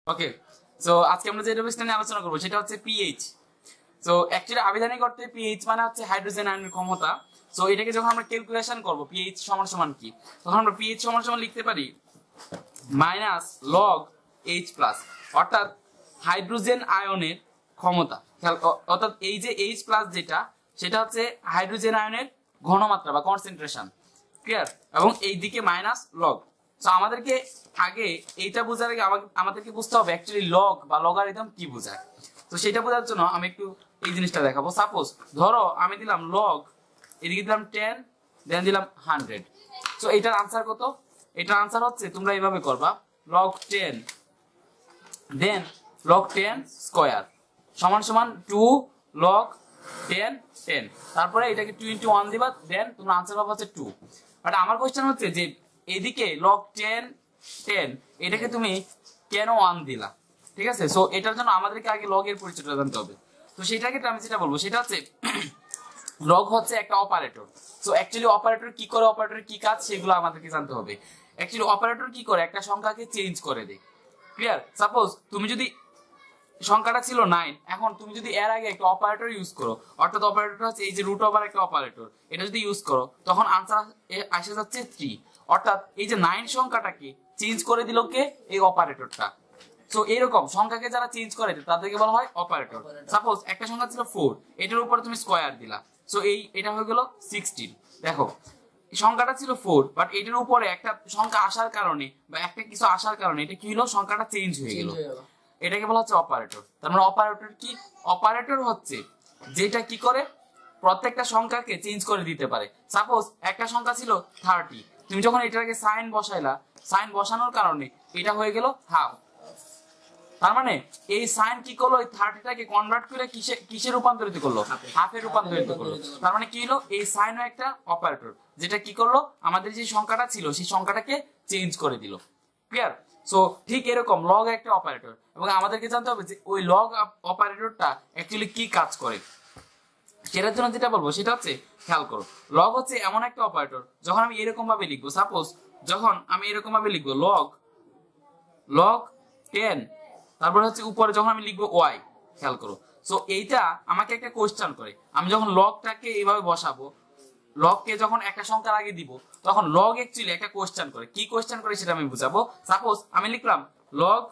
ওকে, so আজকে আমরা যে টপিকটা নিয়ে আলোচনা করব সেটা হচ্ছে পিএইচ। সো অ্যাকচুয়ালি আবিধানিক অর্থে পিএইচ মানে হচ্ছে হাইড্রোজেন আয়নের ক্ষমতা। সো এটাকে যখন আমরা ক্যালকুলেশন করব পিএইচ সমান সমান কি, তখন আমরা পিএইচ সমান সমান লিখতে পারি মাইনাস লগ এইচ প্লাস, অর্থাৎ হাইড্রোজেন আয়নের ক্ষমতা। অর্থাৎ এই যে এইচ প্লাস যেটা, সেটা হচ্ছে হাইড্রোজেন আয়নের ঘনমাত্রা বা কনসেন্ট্রেশন। ক্লিয়ার? এবং এই দিকে মাইনাস লগ। সো আমাদেরকে আগে এইটা বোঝার আগে আমাদেরকে বুঝতে হবে অ্যাকচুয়ালি লগ বা লগারিদম কি বোঝায়। তো সেটা বোঝার জন্য আমি একটু এই জিনিসটা দেখাবো। সাপোজ ধরো আমি দিলাম লগ, এদিকে দিলাম 10, দেন দিলাম 100। সো এটার আনসার কত? এটার আনসার হচ্ছে তোমরা এইভাবে করবা, লগ 10 দেন লগ 10 স্কয়ার সমান সমান 2 লগ 10 10। তারপরে এটাকে 2 into 1 দিবা, দেন তোমরা আনসার পাবা হচ্ছে 2। বাট আমার কোশ্চেন হচ্ছে যে এদিকে লগ 10 10 এটাকে তুমি কেন 1 দিলা? ঠিক আছে, সো এটার জন্য আমাদেরকে আগে লগ এর পরিচয়টা জানতে হবে। তো সেটাকে আমি যেটা বলবো সেটা হচ্ছে লগ হচ্ছে একটা অপারেটর। সো অ্যাকচুয়ালি অপারেটর কি করে, অপারেটর কি কাজ, সেগুলো আমাদেরকে জানতে হবে। অ্যাকচুয়ালি অপারেটর কি করে, একটা সংখ্যাকে চেঞ্জ করে দেয়। ক্লিয়ার? সাপোজ তুমি যদি সংখ্যাটা ছিল 9, এখন তুমি যদি এর আগে একটা অপারেটর ইউজ করো, অর্থাৎ অপারেটর হচ্ছে এই যে রুট ওভার একটা অপারেটর, এটা যদি ইউজ করো তখন আনসার আসে যাচ্ছে 3। অর্থাৎ এই যে 9 সংখ্যাটাকে চেঞ্জ করে দিল কে? এই অপারেটরটা। সো এরকম সংখ্যাকে যারা চেঞ্জ করে তাদেরকে বলা হয় অপারেটর। সাপোজ একটা সংখ্যা ছিল 4, এটার উপরে তুমি স্কয়ার দিলা, সো এটা হয়ে গেল 16। দেখো সংখ্যাটা ছিল 4, বাট এটার উপরে একটা সংখ্যা আসার কারণে বা একটা কিছু আসার কারণে এটা কি হলো, সংখ্যাটা চেঞ্জ হয়ে গেল। এটাকে বলা হচ্ছে অপারেটর। তার মানে অপারেটর কি? অপারেটর হচ্ছে যেটা কি করে, প্রত্যেকটা সংখ্যাকে চেঞ্জ করে দিতে পারে। সাপোজ একটা সংখ্যা ছিল 30, তুমি যখন এটাকে সাইন বসাইলা, সাইন বসানোর কারণে এটা হয়ে গেল হাফ। তার মানে এই সাইন কি করলো, এই 30টাকে কনভার্ট করে কিসে রূপান্তরিত করলো? হাফে রূপান্তরিত করলো। তার মানে কি হলো, এই সাইনও একটা অপারেটর যেটা কি করলো, আমাদের যে সংখ্যাটা ছিল সেই সংখ্যাটাকে চেঞ্জ করে দিল। ক্লিয়ার? সো ঠিক এরকম লগ একটা অপারেটর, এবং আমাদেরকে জানতে হবে যে ওই লগ অপারেটরটা অ্যাকচুয়ালি কি কাজ করে। সেটার জন্য যেটা বলবো সেটা হচ্ছে, খেয়াল করো, লগ হচ্ছে এমন একটা অপারেটর যখন আমি এরকম ভাবে লিখবো, সাপোজ যখন আমি এরকম ভাবে লিখবো লগ 10, তারপরে হচ্ছে উপরে যখন আমি লিখবো ওয়াই, খেয়াল করো। সো এইটা আমাকে একটা কোশ্চেন করে, আমি যখন লগটাকে এইভাবে বসাবো, লগকে যখন একটা সংখ্যার আগে দিব, তখন লগ অ্যাকচুয়ালি একটা কোশ্চেন করে। কি কোশ্চেন করে সেটা আমি বুঝাবো। সাপোজ আমি লিখলাম লগ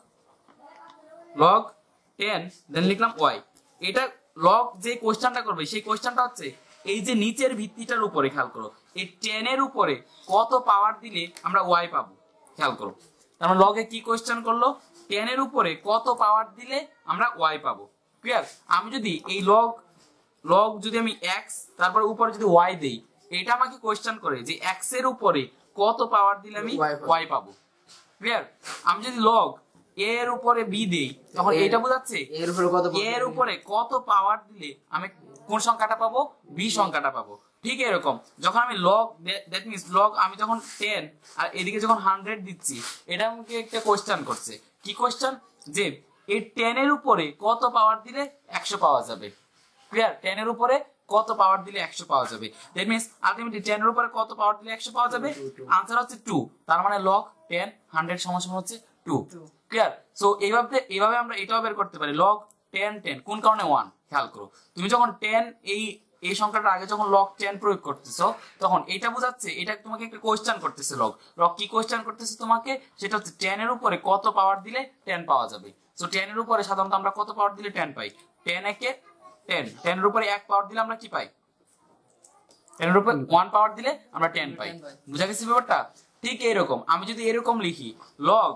10 দেন লিখলাম ওয়াই। এটা লগ যে কোশ্চেনটা করবে সেই কোশ্চেনটা হচ্ছে এই যে নিচের ভিত্তিটার উপরে, খেয়াল করো, এই 10 এর উপরে কত পাওয়ার দিলে আমরা ওয়াই পাবো। খেয়াল করো, তার মানে লগে কি কোশ্চেন করলো, 10 এর উপরে কত পাওয়ার দিলে আমরা ওয়াই পাবো। ক্লিয়ার? আমি যদি এই লগ যদি আমি এক্স তারপর উপরে যদি ওয়াই দেই, এটা আমাকে কোশ্চেন করে যে এক্স এর উপরে কত পাওয়ার দিলে আমি ওয়াই পাবো। ক্লিয়ার? আমি যদি লগ এ এর উপরে বি দেই, তখন এটা বোঝাচ্ছে এর উপরে কত পাওয়ার দিলে আমি কোন সংখ্যাটা পাবো, বি সংখ্যাটা পাবো। ঠিক এরকম যখন আমি লগ, দ্যাট মিন্স লগ আমি যখন 10 আর এদিকে যখন 100 দিচ্ছি, এটা আমাকে একটা কোশ্চেন করছে। কি কোশ্চেন? যে এই 10 এর উপরে কত পাওয়ার দিলে 100 পাওয়া যাবে। ক্লিয়ার? 10 এর উপরে কত পাওয়ার দিলে 100 পাওয়া যাবে। দ্যাট মিন্স আলটিমেটলি 10 এর উপরে কত পাওয়ার দিলে 100 পাওয়া যাবে, আনসার হচ্ছে 2। তার মানে লগ 10 100 সমান সমান হচ্ছে 2। ক্লিয়ার? সো এইভাবে আমরা এটাও বের করতে পারি, লগ 10 10 কোন কারণে 1। খেয়াল করো, তুমি যখন 10 এই সংখ্যাটার আগে যখন লগ 10 প্রয়োগ করতেছো, তখন এটা বোঝাচ্ছে, এটা তোমাকে একটা কোশ্চেন করতেছে। লগ কি কোশ্চেন করতেছে তোমাকে, সেটা হচ্ছে 10 এর উপরে কত পাওয়ার দিলে 10 পাওয়া যাবে। সো 10 এর উপরে সাধারণত আমরা কত পাওয়ার দিলে 10 পাই? 10 একে 10, 10 এর উপরে 1 পাওয়ার দিলে আমরা কি পাই? 10 এর উপরে 1 পাওয়ার দিলে আমরা 10 পাই। বুঝা গেছে ব্যাপারটা? ঠিক এরকম আমি যদি এরকম লিখি লগ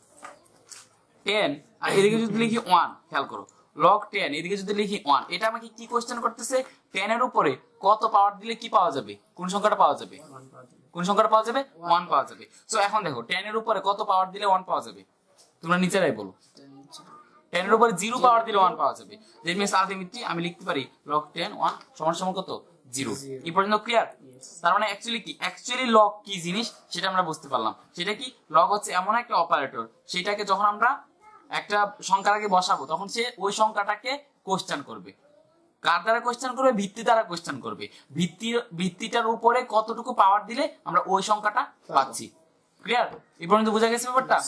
10 আর এদিকে যদি লিখি 1, খেয়াল করো, লগ 10 এদিকে যদি লিখি 1, এটা আমাকে কি কোশ্চেন করতেছে, 10 এর উপরে কত পাওয়ার দিলে কি পাওয়া যাবে, কোন সংখ্যাটা পাওয়া যাবে, কোন সংখ্যাটা পাওয়া যাবে, 1 পাওয়া যাবে। সো এখন দেখো 10 এর উপরে কত পাওয়ার দিলে 1 পাওয়া যাবে, তোমরা নিচেরাই বলো। 10 এর উপরে 0 পাওয়ার দিলে 1 পাওয়া যাবে। দ্যাট মিন্স আলটিমেটলি আমি লিখতে পারি লগ 10 1 সমান সমান কত, 0। এই পর্যন্ত ক্লিয়ার? তার মানে অ্যাকচুয়ালি কি, অ্যাকচুয়ালি লগ কি জিনিস সেটা আমরা বুঝতে পারলাম। সেটা কি, লগ হচ্ছে এমন একটা অপারেটর, সেটাকে যখন আমরা একটা সংখ্যার আগে বসাবো, তখন সে ওই সংখ্যাটাকে কোশ্চেন করবে। কার দ্বারা কোশ্চেন করবে? ভিত্তি দ্বারা কোশ্চেন করবে। ভিত্তিটার উপরে কতটুকু পাওয়ার দিলে আমরা ওই সংখ্যাটা পাচ্ছি। ক্লিয়ার? এই পর্যন্ত বোঝা গেছে ব্যাপারটা?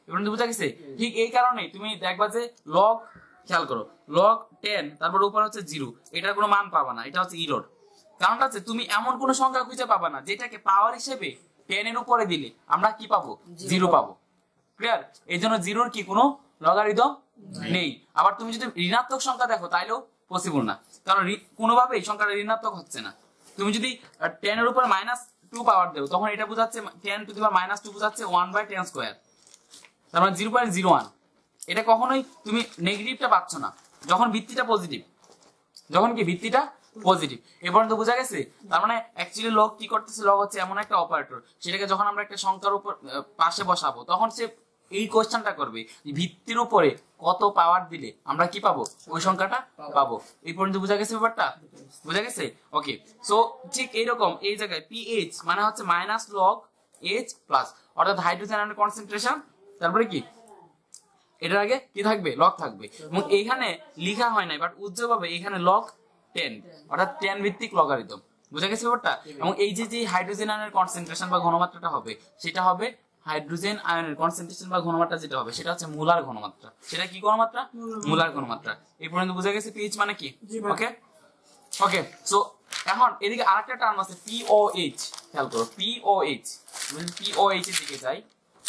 এবার বুঝা গেছে? ঠিক এই কারণে তুমি দেখবা যে লগ, খেয়াল করো, লগ 10 তারপর উপর হচ্ছে 0, এটার কোনো মান পাবা না, এটা হচ্ছে ইরর। কারণটা হচ্ছে তুমি এমন কোন সংখ্যা খুঁজে পাবা না যেটাকে পাওয়ার হিসেবে 10 এর উপরে দিলে আমরা কি পাবো? 0 পাবো। ক্লিয়ার? এই জন্য 0 কি কোনো লগারিদম নেই। আবার তুমি যদি ঋণাত্মক সংখ্যা দেখো তাইলেও পসিবল না, কারণ কোনোভাবেই সংখ্যাটা ঋণাত্মক হচ্ছে না। তুমি যদি 10 এর উপর -2 পাওয়ার দেও তখন এটা বোঝাচ্ছে 10 টু দি পাওয়ার -2 বোঝাচ্ছে 1/10 স্কয়ার, তার মানে 0.01। এটা কখনোই তুমি নেগেটিভটা পাচ্ছ না যখন ভিত্তিটা পজিটিভ, যখন কি ভিত্তিটা পজিটিভ। এ পর্যন্ত বোঝা গেছে? তার মানে অ্যাকচুয়ালি লগ কি করতেছে, লগ হচ্ছে এমন একটা অপারেটর, সেটাকে যখন আমরা একটা সংখ্যার উপর পাশে বসাবো তখন সে এই কোশ্চেনটা করবে ভিত্তির উপরে কত পাওয়ার দিলে আমরা কি পাবো, ওই সংখ্যাটা পাবো। এই পর্যন্ত বোঝা গেছে ব্যাপারটা? বোঝা গেছে? ওকে। সো ঠিক এইরকম এই জায়গায় পিএইচ মানে হচ্ছে মাইনাস লগ এইচ প্লাস, অর্থাৎ হাইড্রোজেন আয়নের কনসেন্ট্রেশন, তারপরে কি এটার আগে কি থাকবে, লগ থাকবে। এবং এইখানে লেখা হয় নাই বাট উজ্জ্বলভাবে এখানে লগ 10, অর্থাৎ 10 ভিত্তিক লগারিদম। বুঝা গেছে ব্যাপারটা? এবং এই যে হাইড্রোজেন আয়নের কনসেন্ট্রেশন বা ঘনমাত্রাটা হবে সেটা হবে হাইড্রোজেন আয়নের কনসেন্ট্রেশন বা ঘনমাত্রা যেটা হবে সেটা হচ্ছে মোলার ঘনমাত্রা। সেটা কি ঘনমাত্রা? মোলার ঘনমাত্রা। এই পর্যন্ত বুঝা গেছে পিএইচ মানে কি? ওকে ওকে। সো এখন এদিকে আরেকটা টার্ম আছে পিওএইচ, খেয়াল করো পিওএইচ। পিওএইচ এর দিকে যাই,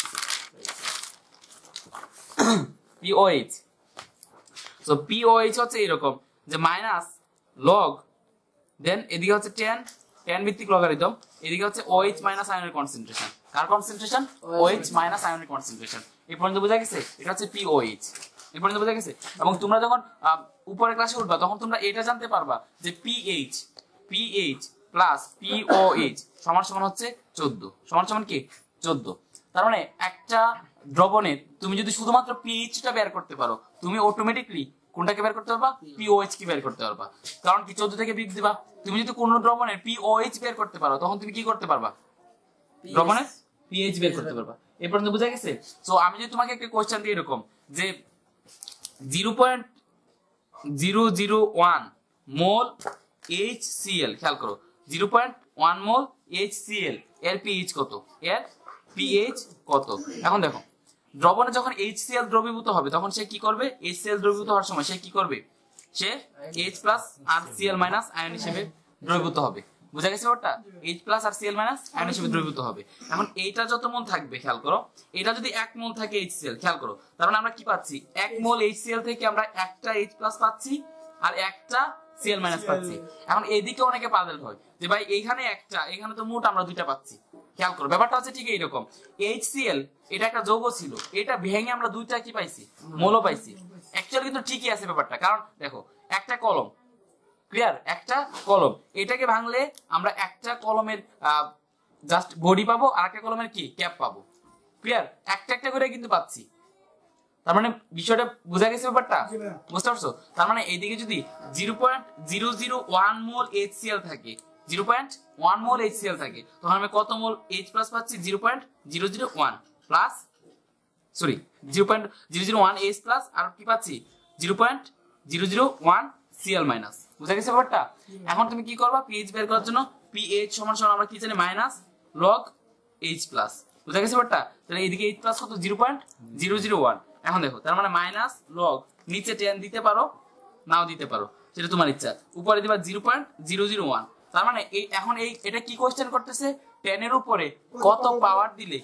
পিওএইচ। সো পিওএইচ হচ্ছে এরকম যে মাইনাস লগ, দেন এদিকে হচ্ছে 10 ভিত্তিক লগারিদম, এদিকে হচ্ছে OH মাইনাস আয়নের কনসেন্ট্রেশন। কার কনসেন্ট্রেশন? OH মাইনাস আয়নের কনসেন্ট্রেশন। এই পর্যন্ত বোঝা গেছে? এটা হচ্ছে পিওএইচ। এই পর্যন্ত বোঝা গেছে? এবং তোমরা যখন উপরের ক্লাসে উঠবা তখন তোমরা এটা জানতে পারবা যে পিএইচ প্লাস পিওএইচ সমান সমান হচ্ছে 14, সমান সমান কি 14। তার মানে একটা দ্রবণের তুমি যদি শুধুমাত্র পিএইচটা বের করতে পারো তুমি অটোমেটিকলি কোনটাকে বের করতে পারবা? পিওএইচ কি বের করতে পারবা। কারণ কি 14 থেকে বিয়োগ দিবা। তুমি যদি কোন দ্রবণের পিওএইচ বের করতে পারো তখন তুমি কি করতে পারবা? দ্রবণের পিএইচ বের করতে পারবা। এই পর্যন্ত বোঝা গেছে? সো আমি যদি তোমাকে একটা কোশ্চেন দিই এরকম যে 0.001 মোল HCl, খেয়াল করো 0.1 মোল HCl এর পিএইচ কত, এর পিএইচ কত। এখন দেখো দ্রবণে যখন HCl দ্রবীভূত হবে তখন সে কি করবে? HCl দ্রবীভূত হওয়ার সময় সে কি করবে? সে H প্লাস আর Cl মাইনাস আয়ন হিসেবে দ্রবীভূত হবে। বুঝা গেছে ওটা? H প্লাস আর Cl মাইনাস আয়ন হিসেবে দ্রবীভূত হবে। এখন এইটা যত মোল থাকবে, খেয়াল করো, এটা যদি 1 মোল থাকে HCl, খেয়াল করো, তার মানে আমরা কি পাচ্ছি? 1 মোল HCl থেকে আমরা একটা H প্লাস পাচ্ছি আর একটা Cl মাইনাস পাচ্ছি। এখন এইদিকে অনেকে পাগল হয় যে ভাই এইখানে একটা, এখানে তো মোট আমরা দুইটা পাচ্ছি। খেয়াল করো ব্যাপারটা হচ্ছে ঠিক এইরকম, HCl এটা একটা যৌগ ছিল, এটা ভেঙে আমরা দুইটা কি পাইছি? মৌল পাইছি। অ্যাকচুয়ালি কিন্তু ঠিকই আছে ব্যাপারটা, কারণ দেখো একটা কলম, ক্লিয়ার, একটা কলম, এটাকে ভাঙলে আমরা একটা কলমের জাস্ট বডি পাবো আর একটা কলমের কি ক্যাপ পাবো। ক্লিয়ার? একটা একটা করে কিন্তু পাচ্ছি। তার মানে বিষয়টা বোঝা গেছে ব্যাপারটা? বুঝতে পারছো? তার মানে এইদিকে যদি 0.001 মোল HCl থাকে, 0.1 মোল HCl থাকে, তখন আমি কত মোল H প্লাস পাচ্ছি? 0.001 প্লাস, সরি 0.001 H প্লাস আর কি পাচ্ছি? 0.001 Cl মাইনাস। বুঝা গেছে ব্যাপারটা? এখন তুমি কি করবা? পিএইচ বের করার জন্য পিএইচ সমান সমান আমরা কি জানি? Minus log H plus. বুঝা গেছে ব্যাপারটা? তাহলে এইদিকে H প্লাস কত? 0.001। এখন দেখো তার মানে মাইনাস লগ, নিচে 10 দিতে পারো নাও দিতে পারো, সেটা তোমার ইচ্ছা, উপরে দিবা 0.001। তার মানে এই এখন এটা কি কোশ্চেন করতেছে? 10 এর উপরে কত পাওয়ার দিলে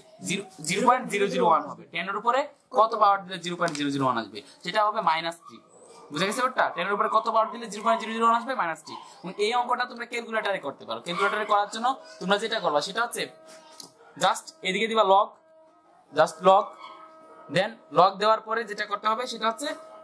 0.001 হবে, 10 এর উপরে কত পাওয়ার দিলে 0.001 আসবে, সেটা হবে -3। বুঝা গেছে ব্যাপারটা? 10 এর উপরে কত পাওয়ার দিলে 0.001 আসবে? -3। এবং এই অঙ্কটা তোমরা ক্যালকুলেটরে করতে পারো। ক্যালকুলেটরে করার জন্য তোমরা যেটা করবা সেটা হচ্ছে জাস্ট এদিকে দিবা log, just log, then log দেওয়ার পরে যেটা করতে হবে সেটা হচ্ছে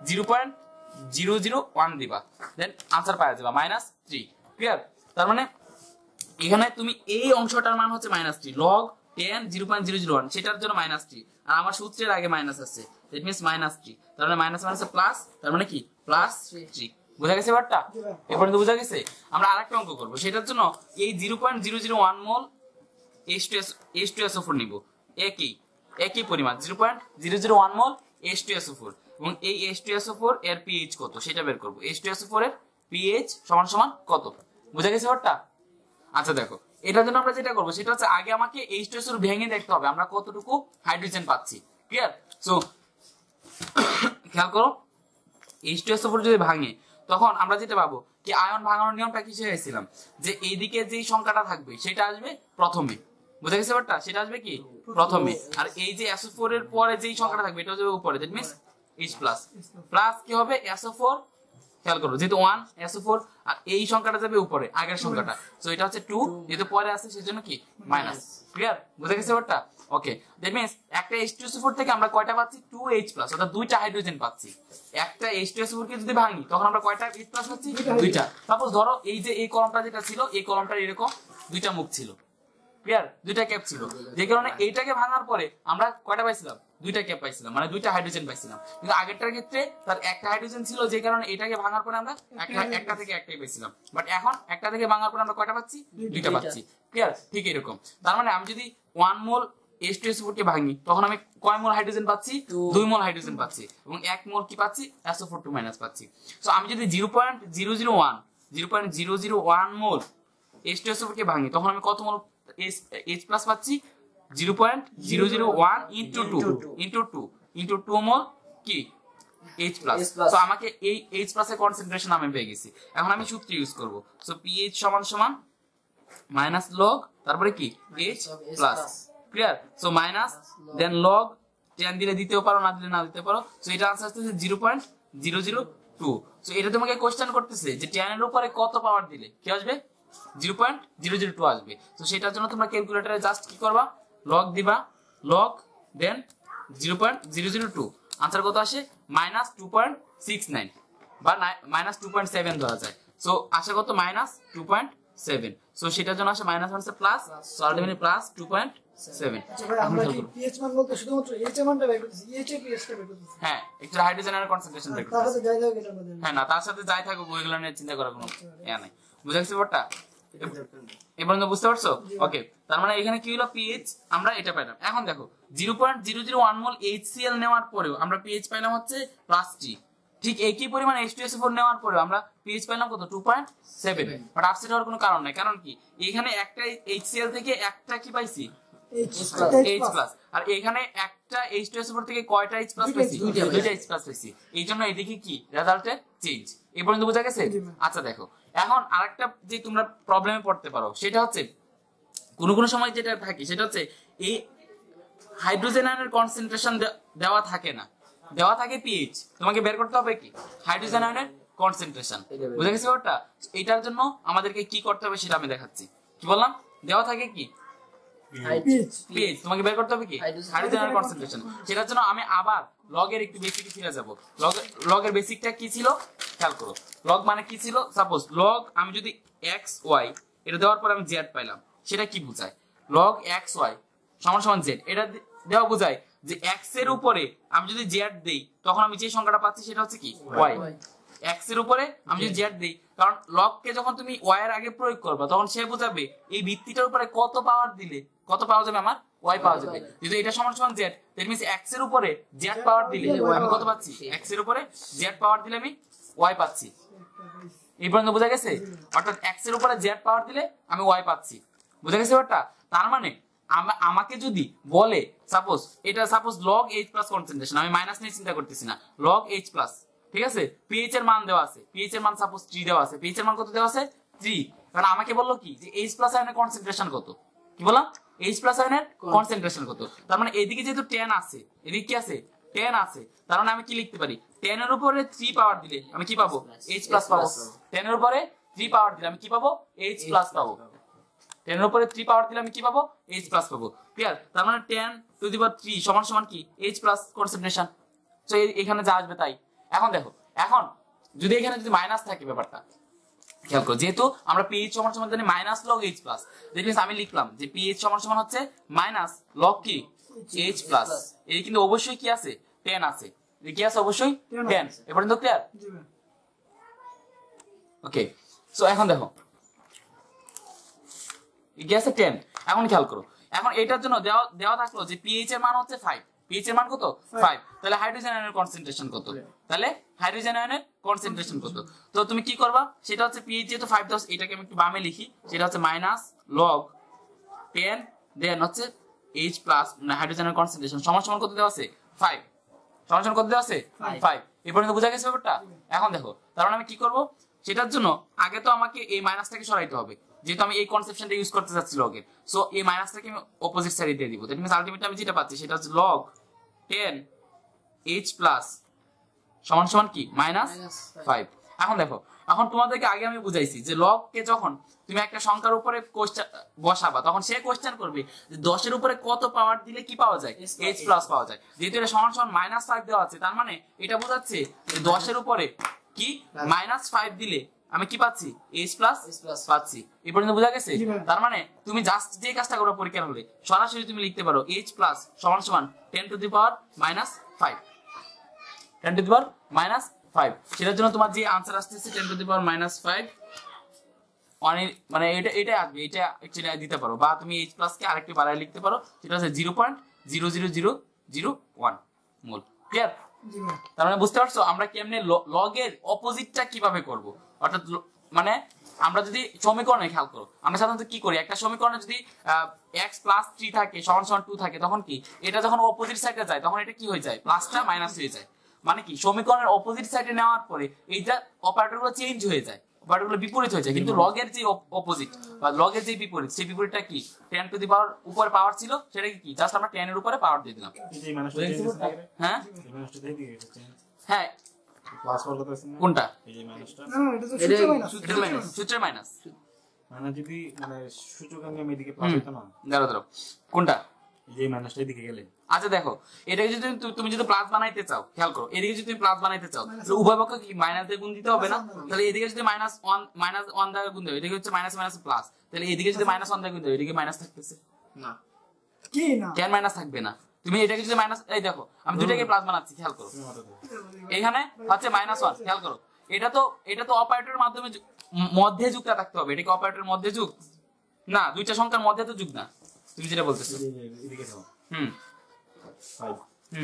0.001 দিবা, দেন আনসার পাওয়া যাবে -3। ক্লিয়ার? তার মানে এখানে তুমি এই অংশটার মান হচ্ছে -3, লগ 10 0.001, সেটার জন্য -3, আর আমার সূত্রের আগে মাইনাস আছে, দ্যাট মিন্স -3। তার মানে মাইনাস মাইনাসে প্লাস, তার মানে কি +3। বুঝা গেছে ব্যাপারটা? এই পর্যন্ত বুঝা গেছে? আমরা আরেকটা অঙ্ক করব, সেটার জন্য এই 0.001 মোল H2SO4 নিব, একই পরিমাণ 0.001 মোল H2SO4, এবং এই H2SO4 এর pH কত সেটা বের করব। H2SO4 এর pH সমান সমান কত? বুঝা গেছে ব্যাপারটা? আচ্ছা দেখো, এটার জন্য আমরা যেটা করব সেটা হচ্ছে আগে আমাকে H2SO4 ভেঙে দেখতে হবে আমরা কতটুকু হাইড্রোজেন পাচ্ছি। ক্লিয়ার? সো খেয়াল করো, H2SO4 যদি ভাঙে তখন আমরা যেটা পাবো কি আয়ন ভাঙানোর নিয়মটা কি শিখেছিলাম, যে এইদিকে যেই সংখ্যাটা থাকবে সেটা আসবে প্রথমে, বুঝা গেছে ব্যাপারটা? সেটা আসবে কি প্রথমে, আর এই যে SO4 এর পরে যেই সংখ্যাটা থাকবে এটা যাবে উপরে, that means H plus plus কি হবে SO4, খেয়াল করো যেহেতু 1 SO4 আর এই সংখ্যাটা যাবে উপরে আগের সংখ্যাটা, সো এটা হচ্ছে 2, যেহেতু পরে আছে সেজন্য কি মাইনাস। ক্লিয়ার? বুঝা গেছে ব্যাপারটা? ওকে, দ্যাট মিন্স একটা H2SO4 থেকে আমরা কয়টা পাচ্ছি 2H প্লাস, অর্থাৎ দুইটা হাইড্রোজেন পাচ্ছি। একটা H2SO4 কে যদি ভাঙি তখন আমরা কয়টা H প্লাস পাচ্ছি? দুইটা। সাপোজ ধরো এই যে এই কলমটা যেটা ছিল এই কলমটার এরকম দুইটা মুখ ছিল, ক্লিয়ার? দুইটা ক্যাপ ছিল, যে কারণে এইটাকে ভাঙার পরে আমরা কয়টা পাইছিলাম? দুইটা ক্যাপ পাইছিলাম, মানে দুইটা হাইড্রোজেন পাইছিলাম। কিন্তু আগেরটার ক্ষেত্রে তার একটা হাইড্রোজেন ছিল, যে কারণে এটাকে ভাঙার পরে আমরা একটা থেকে একটাই পাইছিলাম, বাট এখন একটা থেকে ভাঙার পরে আমরা কয়টা পাচ্ছি? দুইটা পাচ্ছি। ক্লিয়ার? ঠিক এরকম। তার মানে আমি যদি 1 মোল H2SO4 কে ভাঙি তখন আমি কয় মোল হাইড্রোজেন পাচ্ছি? 2 মোল হাইড্রোজেন পাচ্ছি, এবং 1 মোল কি পাচ্ছি? SO4 মাইনাস পাচ্ছি। সো আমি যদি 0.001 মোল H2SO4 কে ভাঙি তখন আমি কত মোল H প্লাস পাচ্ছি? 0.001 ইনটু 2 মোল কি H প্লাস। সো আমাকে এই H প্লাস এর কনসেন্ট্রেশন আমি পেয়ে গেছি। এখন আমি সূত্র ইউজ করব। সো pH সমান সমান মাইনাস লগ তারপরে কি H plus. Clear? So minus then log 10 দিলে দিতেও পারো, না দিলে না দিতে পারো। সো এটা आंसर আসছে 0.002। সো এটা তোমাকে কোশ্চেন করতেছে যে 10 এর উপরে কত পাওয়ার দিলে কি আসবে? 0.002 আসবে। তো সেটার জন্য তোমরা ক্যালকুলেটরে জাস্ট কি করবা? লগ দিবা, লগ দেন 0.002, आंसर কত আসে? -2.69 বা -2.7 ধরা যায়। সো আসে কত? -2.7। সো সেটার জন্য আসে মাইনাস মানে প্লাস, সো আলটিমেটলি প্লাস 2.7। আচ্ছা ভাই, আমরা কি pH মান বলতে শুধুমাত্র H এর মানটা বের করতেছি, H এর pH টা বের করতেছি? হ্যাঁ, একটু হাইড্রোজেনের কনসেন্ট্রেশন বের তার করতে। সাথে যাই যাই এটা আমাদের হ্যাঁ, না তার সাথে যাই থাকুক ওইগুলো নিয়ে চিন্তা করার কোনো ইয়া নাই। বুঝা গেছে ব্যাপারটা? এবার বুঝতে পারছো? ওকে, তার মানে এখানে কি হলো? pH আমরা এটা পেলাম। এখন দেখো 0.001 মোল HCl নেওয়ার পরেও আমরা pH পাইলাম হচ্ছে +3। ঠিক একই পরিমাণ H2SO4 নেওয়ার পরেও আমরা pH পাইলাম কত? 2.7। বাট আপসেট হওয়ার কোনো কারণ নাই, কারণ কি এখানে একটা HCl থেকে একটা কি পাইছি? H প্লাস, আর এখানে একটা H2SO4 থেকে কয়টা H প্লাস পাইছি? দুইটা H প্লাস পাইছি। এইজন্য এদিকে কি রেজাল্টে চেঞ্জ। এই পর্যন্ত বোঝা গেছে? আচ্ছা দেখো, এখন আরেকটা যে তোমরা প্রবলেমে পড়তে পারো সেটা হচ্ছে কোনো সময় যেটা থাকে সেটা হচ্ছে এই হাইড্রোজেন আয়নের কনসেন্ট্রেশন দেওয়া থাকে না, দেওয়া থাকে pH। তোমাকে বের করতে হবে কি হাইড্রোজেন আয়নের কনসেন্ট্রেশন। বুঝা গেছে ব্যাপারটা? এটার জন্য আমাদেরকে কি করতে হবে সেটা আমি দেখাচ্ছি। কি বললাম? দেওয়া থাকে কি pH, তোমাকে বের করতে হবে কি হাইড্রোজেন আয়নের কনসেন্ট্রেশন। সেটার জন্য আমি আবার লগের একটু বেসিকে ফিরে যাব। লগের বেসিকটা কি ছিল খেয়াল করো। লগ মানে কি ছিল? সাপোজ লগ আমি যদি xy এটা দেওয়ার পর আমি z পাইলাম, সেটা কি বোঝায়? লগ xy সমান সমান z, এটা দেওয়া বোঝায় যে x এর উপরে আমি যদি z দেই তখন আমি যে সংখ্যাটা পাচ্ছি সেটা হচ্ছে কি y। x এর উপরে আমি যদি z দেই, কারণ লগ কে যখন তুমি y এর আগে প্রয়োগ করবে তখন সে বোঝাবে এই ভিত্তিটার উপরে কত পাওয়ার দিলে কত পাওয়া যাবে, আমার y পাওয়া যাবে। যদি এটা সমান সমান z, দ্যাট মিন্স x এর উপরে z পাওয়ার দিলে আমি কত পাচ্ছি? x এর উপরে z পাওয়ার দিলে আমি y পাচ্ছি। এই পর্যন্ত বোঝা গেছে? অর্থাৎ x এর উপরে z পাওয়ার দিলে আমি y পাচ্ছি। বুঝা গেছে ব্যাপারটা? তার মানে আমাকে যদি বলে সাপোজ এটা suppose log H plus concentration, আমি মাইনাস নিয়ে চিন্তা করতেছি না, লগ H প্লাস, ঠিক আছে? pH এর মান দেওয়া আছে, pH এর মান সাপোজ 3 দেওয়া আছে, pH এর মান কত দেওয়া আছে? 3। কারণ আমাকে বললো কি যে H প্লাস আয়নের কনসেন্ট্রেশন কত? কি বললাম? H প্লাস আয়নের কনসেন্ট্রেশন কত? তার মানে এদিকে যেহেতু 10 আছে, এদিকে কি আছে? 10 আছে। তার মানে আমি কি লিখতে পারি? 10 এর উপরে 3 পাওয়ার দিলে আমি কি পাবো? H প্লাস পাবো। 10 এর উপরে 3 পাওয়ার দিলে আমি কি পাবো? H প্লাস পাবো। 10 এর উপরে 3 পাওয়ার দিলে আমি কি পাবো? H প্লাস পাবো। ক্লিয়ার? তার মানে 10 টু দি পাওয়ার 3 সমান সমান কি H প্লাস কনসেন্ট্রেশন। সো এখানে যা আসবে তাই। এখন দেখো, এখন যদি এখানে যদি মাইনাস থাকে ব্যাপারটা খেয়াল করো, যেহেতু আমরা pH সমান সমান জানি minus log H plus, that means আমি লিখলাম যে pH সমান সমান হচ্ছে মাইনাস লগ কি H প্লাস। এই কিন্তু অবশ্যই কি আছে? 10 আছে। এই কি আছে? অবশ্যই 10। এ পর্যন্ত ক্লিয়ার? ওকে, সো এখন দেখো গ্যাসে 10। এখন খেয়াল করো, এখন এটার জন্য দেওয়া থাকলো যে pH এর মান হচ্ছে 5। pH এর মান কত? 5। তাহলে হাইড্রোজেন আয়নের কনসেন্ট্রেশন কত? তাহলে হাইড্রোজেন আয়নের কনসেন্ট্রেশন কত? তো তুমি কি করবা? সেটা হচ্ছে pH যেহেতু 5 দাও, এটাকে আমি একটু বামে লিখি, সেটা হচ্ছে মাইনাস লগ 10 দেন হচ্ছে H প্লাস হাইড্রোজেনের কনসেন্ট্রেশন সমান সমান কত দেওয়া আছে 5 সমান সমান কত দেওয়া আছে 5 এই পর্যন্ত বোঝা গেছে ব্যাপারটা এখন দেখো তার মানে আমি কি করব সেটার জন্য আগে তো আমাকে এই মাইনাসটাকে সরাইতে হবে যেহেতু আমি এই কনসেপশনটা ইউজ করতে যাচ্ছি লগের সো এই মাইনাসটাকে আমি অপোজিট সাইডে দিয়ে দিব দ্যাট মিন্স আলটিমেটলি আমি যেটা পাচ্ছি সেটা হচ্ছে log 10 H প্লাস সমান সমান কি -5 এখন দেখো এখন তোমাদেরকে আগে আমি বুঝাইছি যে log কে যখন তুমি একটা সংখ্যার উপরে কোশ্চেন বসাবা তখন সে কোশ্চেন করবে যে 10 এর উপরে কত পাওয়ার দিলে কি পাওয়া যায় h প্লাস পাওয়া যায় যেহেতু এটা সমান সমান -5 দেওয়া আছে তার মানে এটা বোঝাচ্ছে যে 10 এর উপরে কি -5 দিলে আমি কি পাচ্ছি h প্লাস পাচ্ছি এই পর্যন্ত বোঝা গেছে তার মানে তুমি জাস্ট যে কাজটা করো পরীক্ষার হলে সরাসরি তুমি লিখতে পারো h প্লাস সমান সমান 10 to the power -5 10 to the পাওয়ার -5 সেটার জন্য তোমার যে आंसर আসছে 10 টু দি পাওয়ার -5 অনেক মানে এটা আসবে এটা অ্যাকচুয়ালি দিতে পারো বা তুমি h প্লাস কে আরেকটু বাড়ায় লিখতে পারো সেটা হচ্ছে 0.00001 মোল ক্লিয়ার তার মানে বুঝতে পারছো আমরা কেমনে লগ এর অপোজিটটা কিভাবে করব অর্থাৎ মানে আমরা যদি সমীকরণে খেয়াল করো আমরা সাধারণত কি করি একটা সমীকরণে যদি x + 3 থাকে সমান সমান 2 থাকে তখন কি এটা যখন অপোজিট সাইডে যায় তখন এটা কি হয়ে যায় প্লাসটা মাইনাস হয়ে যায় মানে কি সমীকরণের অপোজিট সাইডে নেওয়ার পরে এইটা অপারেটরগুলো চেঞ্জ হয়ে যায় অপারেটরগুলো বিপরীত হয়ে যায় কিন্তু লগের যে অপোজিট বা লগের যে বিপরীত সেই বিপরীতটা কি 10 টু দি পাওয়ার উপরে পাওয়ার ছিল সেটা কি জাস্ট আমরা 10 এর উপরে পাওয়ার দিয়ে দিলাম হ্যাঁ হ্যাঁ প্লাস বলতে পারছেন কোনটা এই যে মাইনাসটা না এটা তো সূত্র মাইনাস সূত্রের মাইনাস মানে যদি মানে সূচকাঙ্কে আমি এদিকে প্লাস হতো না দাঁড়াও কোনটা এই যে মাইনাসটা এদিকে গেলে আচ্ছা দেখো এটাকে যদি তুমি যদি প্লাস বানাইতে চাও খেয়াল করো এদিকে যদি তুমি প্লাস বানাইতে চাও তাহলে উভয় পক্ষ কি মাইনাস দিয়ে গুণ দিতে হবে না তাহলে এদিকে যদি -1 দ্বারা গুণ দেবে এদিকে হচ্ছে মাইনাস প্লাস তাহলে এদিকে যদি -1 দ্বারা গুণ দেবে এদিকে মাইনাস থাকতেছে না কি না কেন মাইনাস থাকবে না তুমি এটাকে যদি মাইনাস এই দেখো আমি দুটাকে প্লাস বানাচ্ছি খেয়াল করো এখানে হচ্ছে -1 খেয়াল করো এটা তো অপারেটরের মাধ্যমে মধ্যে যুক্ত থাকতে হবে এটা কি অপারেটরের মধ্যে যুক্ত না দুইটা সংখ্যার মধ্যে তো যুক্ত না তুমি যেটা বলতেছো এদিকে দাও 5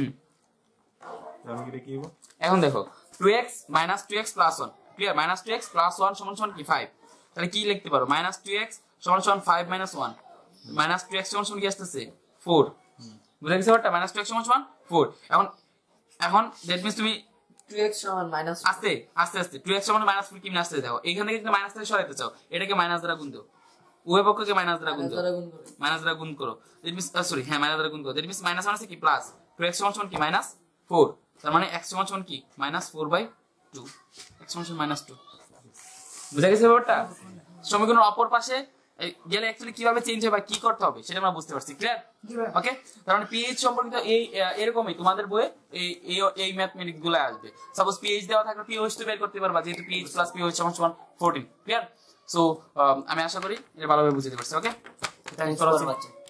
আমি কি লিখব এখন দেখো 2x - 2x + 1 ক্লিয়ার -2x + 1 সমান সমান কি 5 তাহলে কি লিখতে পারো -2x সমান সমান 5 - 1 -2x সমান সমান কি আসছে 4 বুঝা গেছে ব্যাপারটা -2x সমান সমান 4 এখন দ্যাট মিন্স তুমি 2x সমান মাইনাস আস্তে 2x সমান -4 কি আসছে দেখো এখান থেকে যদি মাইনাস থেকে সরাইতে চাও এটাকে মাইনাস দ্বারা গুণ দাও উভয় পক্ষকে মাইনাস দ্বারা গুণ দাও মাইনাস দ্বারা গুণ করো দ্যাট মিন্স সরি হ্যাঁ মাইনাস দ্বারা গুণ করো দ্যাট মিন্স মাইনাস মানে কি প্লাস 2x সমান সমান কি -4 তার মানে x সমান সমান কি -4/2 x সমান সমান -2 বুঝা গেছে ব্যাপারটা সমীকরণের অপর পাশে গেলে অ্যাকচুয়ালি কিভাবে চেঞ্জ হবে বা কি করতে হবে সেটা আমরা বুঝতে পারছি ক্লিয়ার ওকে তার মানে pH সম্পর্কিত এই এরকমই তোমাদের বইয়ে এই ম্যাথমেটিক্স গুলো আসবে সাপোজ pH দেওয়া থাকলে pH তো বের করতে পারবা যেহেতু pH + pH সমান সমান 14 ক্লিয়ার সো আমি আশা করি এটা ভালোভাবে বুঝতে পারছি ওকে থ্যাঙ্কস ফর ওয়াচিং